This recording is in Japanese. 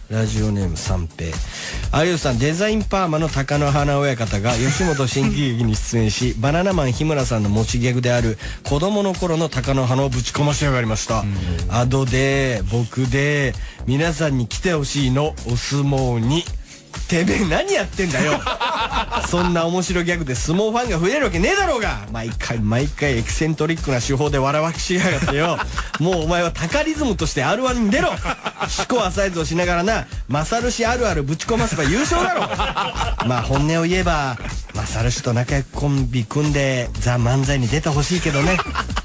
ラジオネーム三平。有吉さん、デザインパーマの貴乃花親方が吉本新喜劇に出演し、バナナマン日村さんの持ちギャグである子供の頃の貴乃花をぶち込ましやがりました。アドで僕で皆さんに来てほしいの、お相撲に。てめえ何やってんだよ。そんな面白ギャグで相撲ファンが増えるわけねえだろうが。毎回エキセントリックな手法で笑わしやがってよ。もうお前はタカリズムとして R1 に出ろ。四股浅い図をしながらな、マサル氏あるあるぶち込ませば優勝だろ。まあ本音を言えばマサル氏と仲良くコンビ組んでザ・漫才に出てほしいけどね。